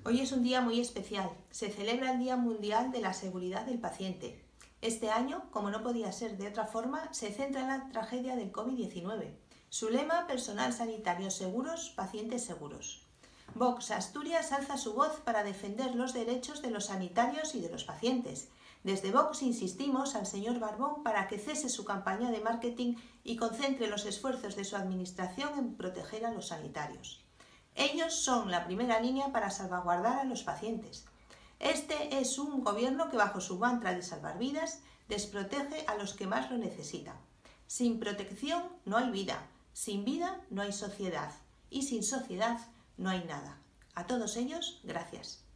Hoy es un día muy especial. Se celebra el Día Mundial de la Seguridad del Paciente. Este año, como no podía ser de otra forma, se centra en la tragedia del COVID-19. Su lema: personal sanitario seguros, pacientes seguros. Vox Asturias alza su voz para defender los derechos de los sanitarios y de los pacientes. Desde Vox insistimos al señor Barbón para que cese su campaña de marketing y concentre los esfuerzos de su administración en proteger a los sanitarios. Ellos son la primera línea para salvaguardar a los pacientes. Este es un gobierno que, bajo su mantra de salvar vidas, desprotege a los que más lo necesitan. Sin protección no hay vida, sin vida no hay sociedad y sin sociedad no hay nada. A todos ellos, gracias.